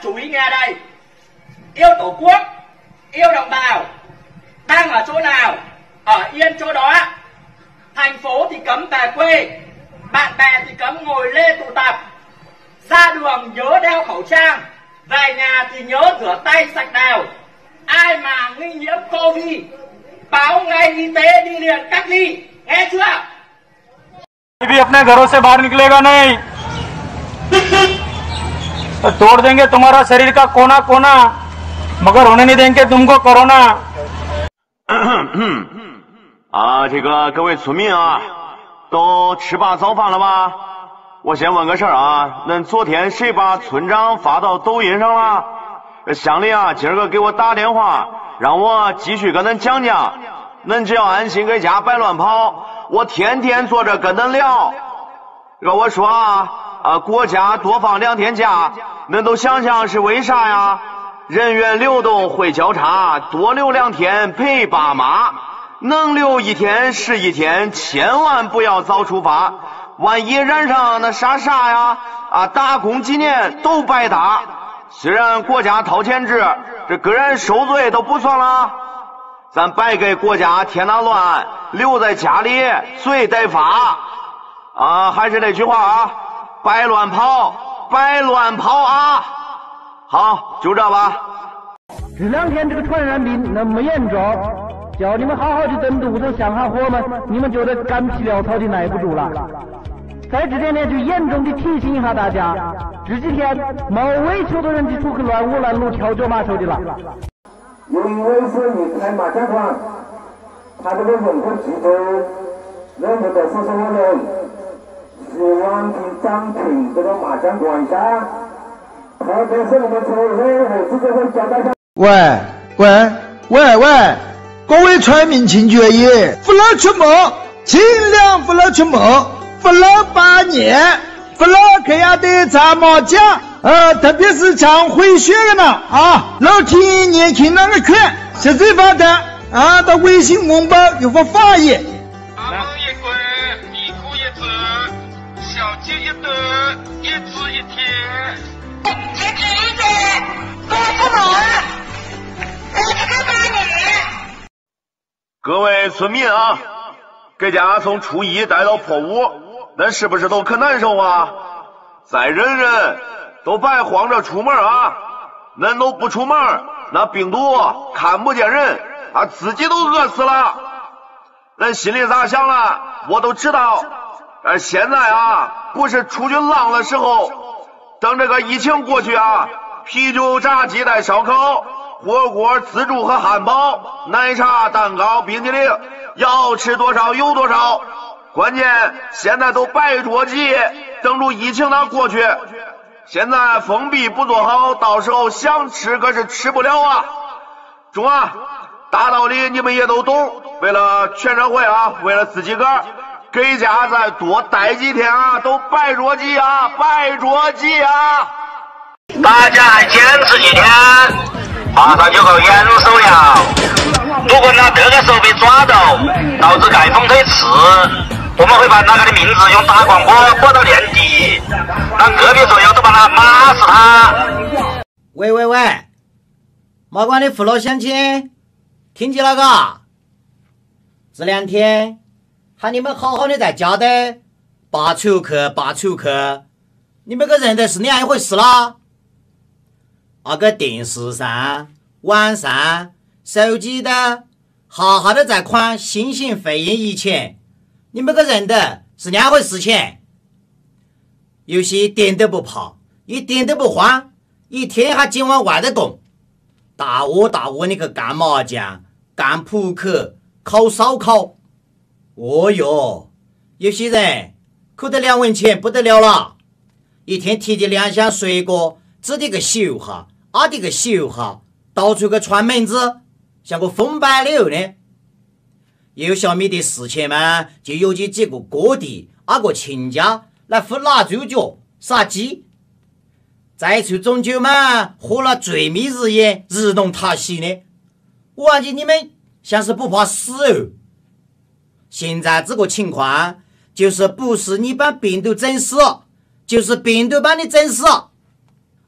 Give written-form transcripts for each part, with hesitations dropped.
chú ý nghe đây. Yêu Tổ quốc, yêu đồng bào, đang ở chỗ nào, ở yên chỗ đó. Thành phố thì cấm về quê, bạn bè thì cấm ngồi lê tụ tập. Ra đường nhớ đeo khẩu trang, về nhà thì nhớ rửa tay sạch đều. Ai mà nghi nhiễm Covid, báo ngay y tế đi liền cách ly, nghe chưa? भी अपने घरों से बाहर निकलेगा नहीं तो तोड़ देंगे तुम्हारा शरीर का कोना कोना, मगर होने नहीं देंगे तुमको कोरोना। 这个各位村民啊，都吃罢早饭了吧？我先问个事儿啊，恁昨天谁把村长发到抖音上了？乡里啊，今儿个给我打电话，让我继续跟恁讲讲。恁只要安心给家别乱跑，我天天坐着跟恁聊。跟我说国家多放2天假，恁都想想是为啥呀？人员流动会交叉，多留2天陪爸妈。能留1天是1天，千万不要早出发，万一染上那啥呀，打工几年都白搭。虽然国家掏钱治，这个人受罪都不算了，咱别给国家添那乱，留在家里罪得罚。还是那句话别乱跑，别乱跑啊！好，就这吧。 这2天这个传染病那么严重，叫你们好好去等肚子降下火嘛，你们觉得干皮潦草的耐不住了。在这点呢，就严重的提醒一下大家，这几天没委屈的人就出去乱舞乱撸跳脚马手的了。 因为是你开麻将馆，他这个人口集中，任何的40万人，希望去暂停这个麻将馆上，特别是我们村委会直接会交代上。 喂，各位村民请注意，不能出门，尽量不能出门，不能把年，不能给伢的打麻将，特别是常回血的呢老提年轻人的权，实际发展到微信网吧有个发言。 阿门一关，一哭一折，小鸡一顿，一只一天。集体理解，多出门，我这个8年。 各位村民啊，给家从初1待到破5，那是不是都可难受啊？再忍忍，都别慌着出门啊！恁都不出门，那病毒看不见人，自己都饿死了。恁心里咋想了？我都知道。现在不是出去浪的时候，等这个疫情过去啤酒、炸鸡蛋、烧烤、火锅、自助和汉堡、奶茶、蛋糕、冰淇淋，要吃多少有多少。关键现在都别着急，等住疫情它过去。现在封闭不做好，到时候想吃可是吃不了中大道理你们也都懂。为了全社会为了自己个儿，给家再多待几天都别着急别着急大家还坚持几天，马上就够严守了。如果这个时候被抓到，导致盖风推迟，我们会把那个的名字用大广播播到年底，让隔壁左右都把他骂死他。 喂，毛管的父老乡亲，听见了嘎？这2天喊你们好好的在家的拔出去，你们个认得是两一回事啦。个电视上、网上、手机的，好好的在看新型肺炎疫情，你们个认得是两回事情。有些一点都不怕，一点都不慌，一天还今晚外头动，大窝的去干麻将、干扑克、烤烧烤。哟，有些人扣得2文钱不得了了，一天提的2箱水果，指的个秀哈，的个秀哈，到处个串门子，像个风摆柳呢。有小米的事情嘛，就有几个哥弟个亲家来喝腊猪脚、杀鸡，再出中酒嘛，喝了醉迷日夜，日弄塔西呢。我感觉你们像是不怕死现在这个情况，就是不是你把病毒整死，就是病毒把你整死。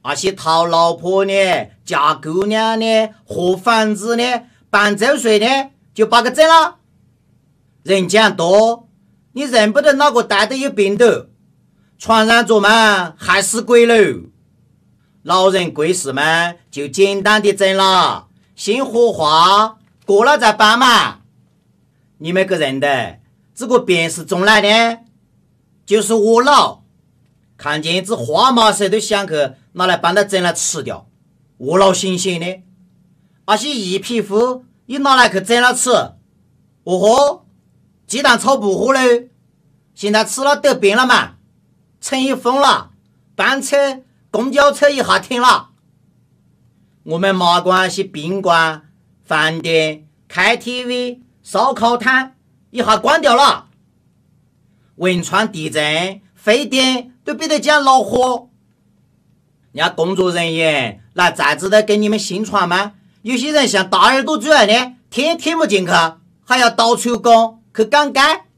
那些讨老婆的、嫁姑娘的、合房子的、办周岁的，就把个整了。人讲多，你认不得哪个带的有病毒，传染着嘛，还是鬼喽。老人贵事嘛，就简单的整了，先火化，过了再办嘛。你们个认得这个病是从来的？就是我老看见一只花麻蛇都想去拿来帮他整来吃掉，我老新鲜的。那些异皮肤也拿来去整了吃，哦豁，鸡蛋炒不火喽。现在吃了得病了嘛，城也封了，班车公交车一下停了。我们马关些宾馆、饭店、KTV、烧烤摊一下关掉了。汶川地震、非典都比得讲恼火。人家工作人员来在职的给你们宣传吗？有些人像大耳朵主任的，天听不进去，还要到处讲去赶街。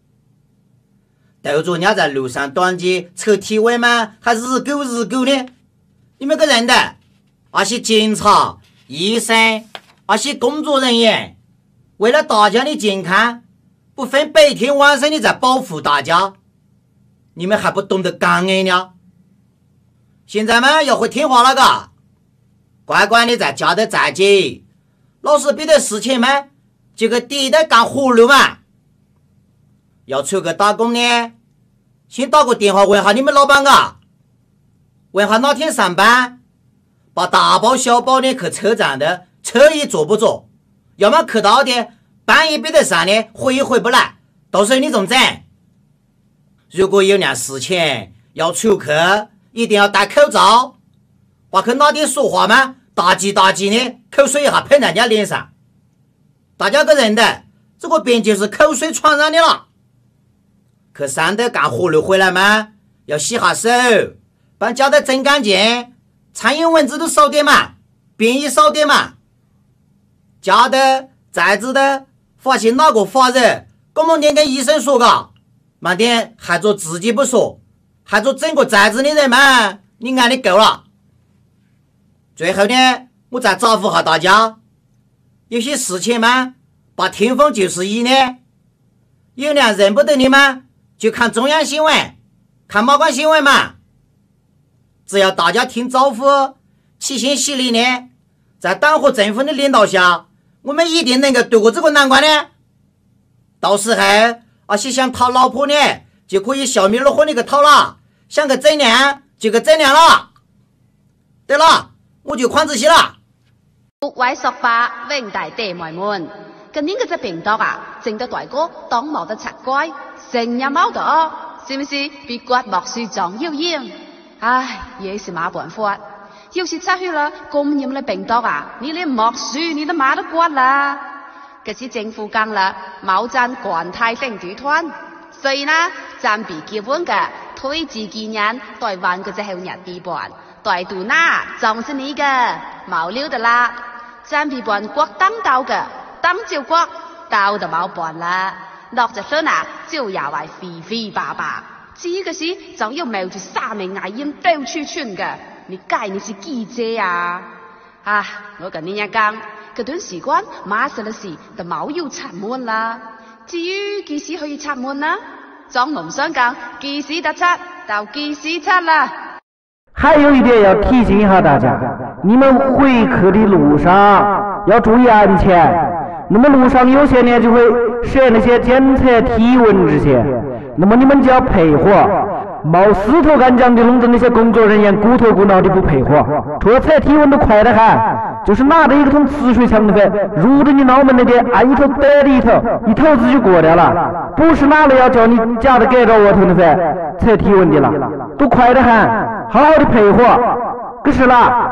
逗着人家在路上端街测体温吗？还是日狗的？你们个认得？那些警察、医生、那些工作人员，为了大家的健康，不分白天晚上的在保护大家，你们还不懂得感恩呢？现在嘛，要会听话了嘎，乖乖的在家里在家，老是别的事情嘛，就去地里干活路嘛。要出去打工呢，先打个电话问下你们老板嘎，问下哪天上班，把大包小包的去车站的，车也坐不着，要么去到的班也比得上的，回也回不来，到时候你怎么整？如果有件事情要出去，一定要戴口罩，把去哪点说话嘛，大吉的口水一下喷在人家脸上。大家个认得这个病就是口水传染的了。去山头干活路回来嘛，要洗下手，把家里整干净，苍蝇蚊子都少点嘛，病也少点嘛。家的在职的发现哪个发热，赶忙点跟医生说个，慢点害着自己不说，害着整个在职的人嘛，你爱的够了。最后呢，我再嘱咐下大家，有些事情嘛，把听风就是雨呢。有人认不得你吗？就看中央新闻，看马关新闻嘛。只要大家听招呼，齐心协力呢，在党和政府的领导下，我们一定能够度过这个难关的。到时候那些想讨老婆的，就可以笑眯了和你去讨了，想去整凉就去整凉了。对了，我就款子些了。 各位屬法永大地妹們，今年嗰隻病毒啊，整得大哥當冇得拆怪，成日冇得，是唔是？別刮莫樹撞妖煙。唉，也是冇辦法。要是出去了感染了病毒啊，你連莫樹你都冇得刮啦。可是政府講了，冇贊管太性組團，所以呢，暫別基本嘅推薦建議台灣嗰隻後日地盤。大度那總是你嘅冇料的啦，暫別辦國當道嘅，當照國道就冇辦啦，落隻身啊就也為肥肥巴巴，這個時就要冒住3名牙煙到處傳嘅，你計你是記者啊？啊，我跟你一講，嗰段時間馬上嘅事就冇要出門啦。至於幾時可以出門呢？總唔想講幾時得出到幾時出啦。 还有一点要提醒一下大家，你们回去的路上要注意安全。那么路上有些呢就会设那些检测体温这些，那么你们就要配合，冒石头干讲的弄着那些工作人员骨头骨脑的不配合，除了测体温都快得很，就是拿着一个桶磁水枪的粉入着你脑门那点，按一头得里头，一头子就过掉了，不是拿了要叫你夹着盖着窝头的粉测体温的了，都快得很，好好的配合，可是啦。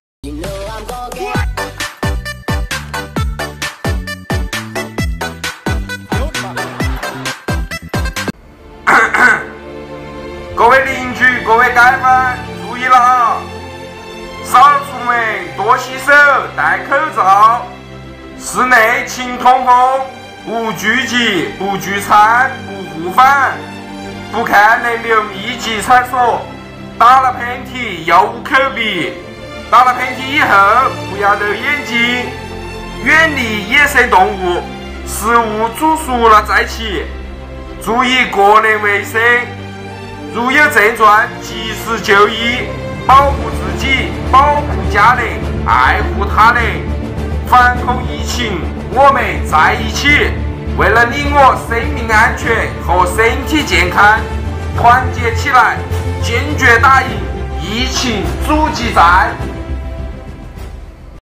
各位邻居、各位街坊，注意了啊！少出门，多洗手，戴口罩。室内勤通风，不聚集，不聚餐，不互访，不看能留密集场所。 打了喷嚏要捂口鼻，打了喷嚏以后不要揉眼睛，远离野生动物，食物煮熟了再吃，注意个人卫生，如有症状及时就医，保护自己，保护家人，爱护他人。防控疫情，我们在一起。为了你我生命安全和身体健康，团结起来，坚决打赢疫情阻击战。